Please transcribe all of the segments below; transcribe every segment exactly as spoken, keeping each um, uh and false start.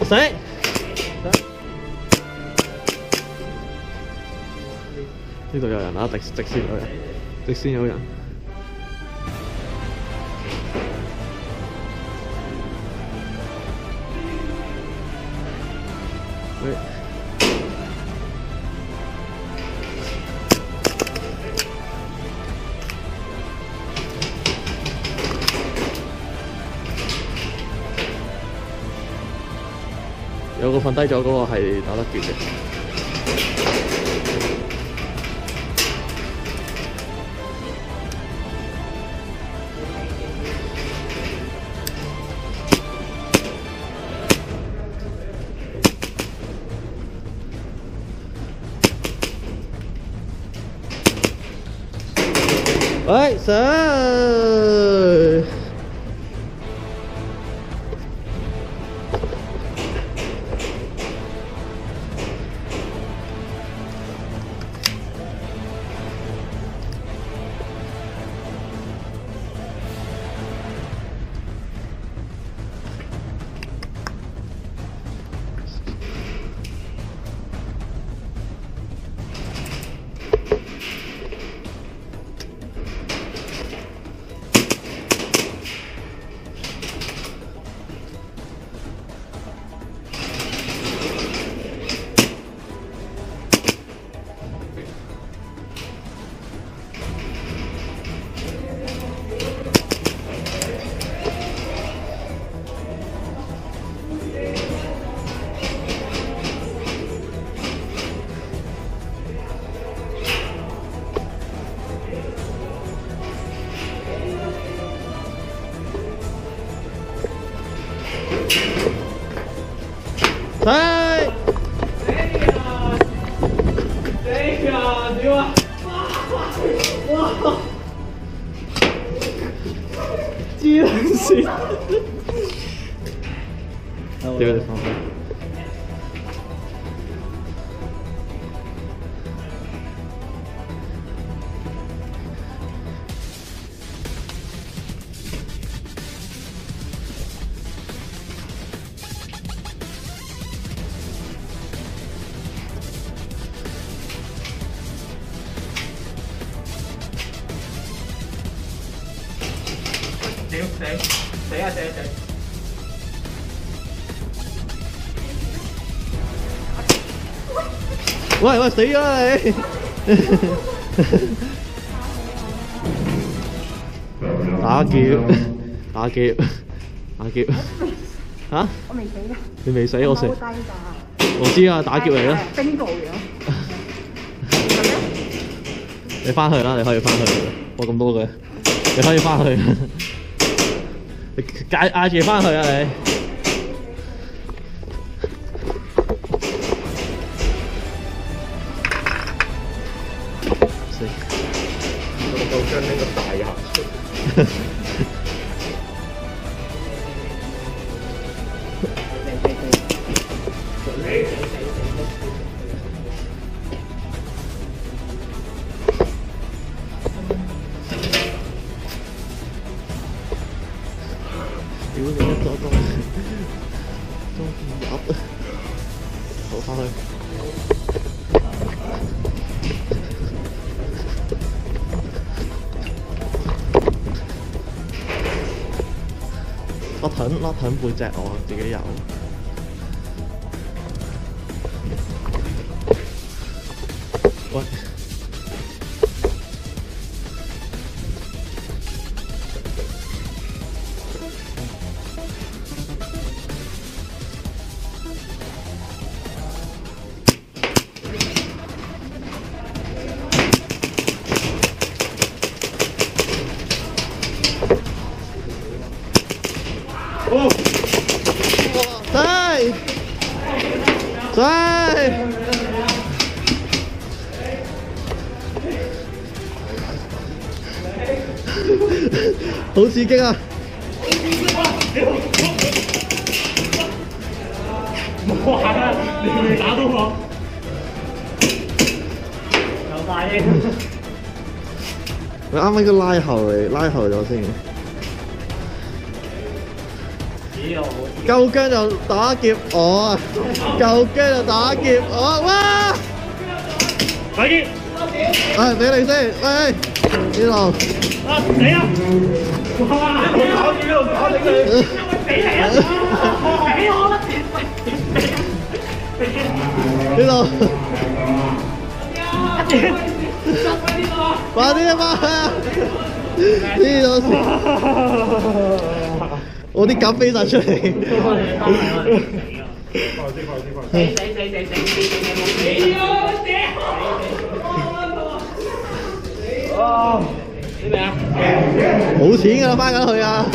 死！呢度有人啊，直直線有人，直線有人。喂。 有個瞓低咗，嗰個係打得絕嘅。喂，上！ 哎！哎呀，屌啊！哇！黐線！屌你放開！死死死啊死啊死！喂喂死啦你！打劫打劫打劫嚇！我未死㗎。你未死我死。我知啊，打劫嚟啦。冰暴咗。你翻去啦，你可以翻去。我咁多嘅，你可以翻去。 你嗌嗌住翻去啊你！死！我夠將呢個大牙出。屌你一個個，中意入，好翻去。我盾攞盾背脊我自己有。喂。 哦！在在，好刺激啊！冇玩啦，你未打到我，有大英。你啱啱應該拉後嚟，拉後咗先。 夠姜就打劫我，夠姜就打劫我，哇！ 快啲！ 誒，俾你先，喂，呢度。 啊死啊！哇！我搞住呢度搞你佢，俾你啊！俾我啦！ 呢度。快啲啊嘛！呢度先，我啲鴿飛晒出嚟。死死死死死死死！哦，啲咩啊？冇錢㗎啦，翻緊去啊！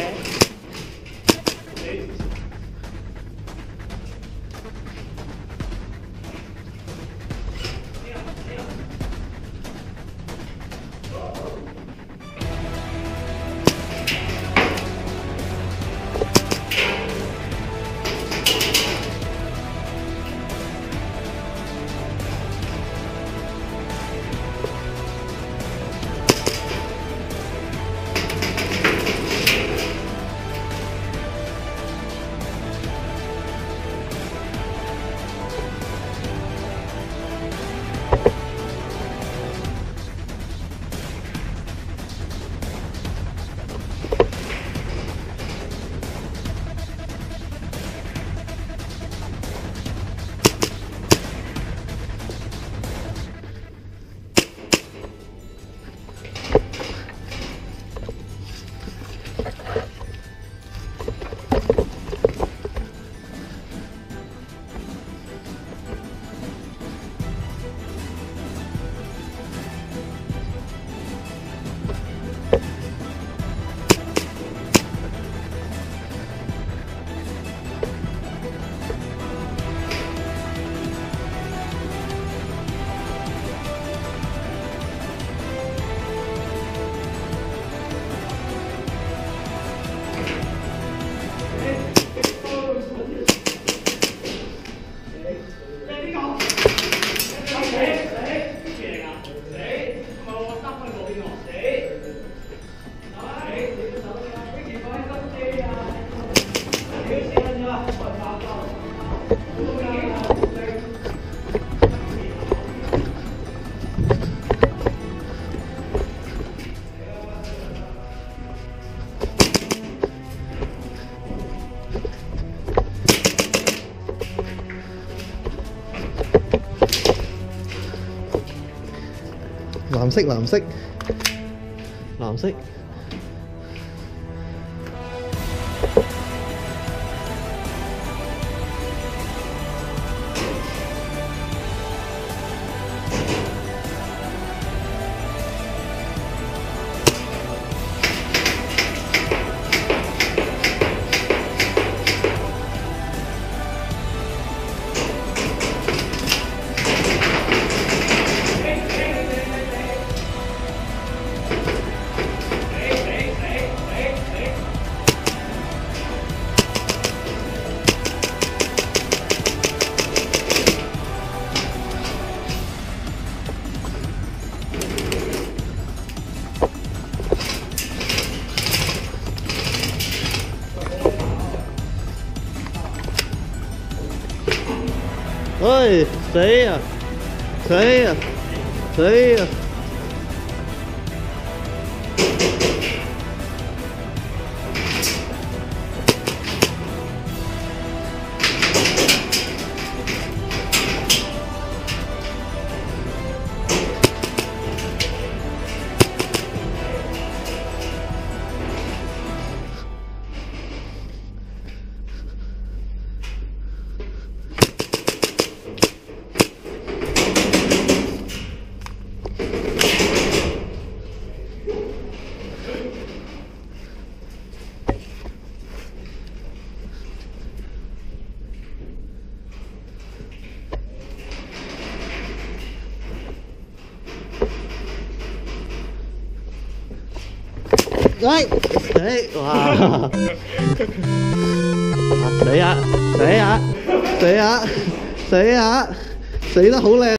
藍色藍色藍色。喂，死啊！死啊！死啊！喂，死！哇！死啊！死啊！死啊！死啊！死得好靚。